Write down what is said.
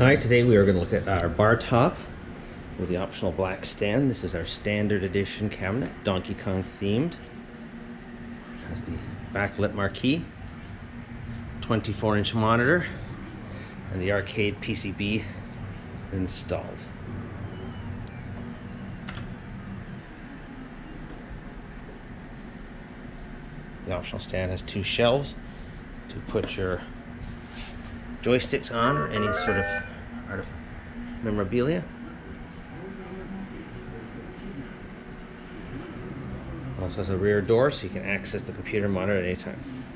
Hi, today we are going to look at our bar top with the optional black stand. This is our standard edition cabinet, Donkey Kong themed. Has the backlit marquee, 24-inch monitor, and the arcade PCB installed. The optional stand has two shelves to put your joysticks on or any sort of memorabilia. Also has a rear door so you can access the computer monitor at any time.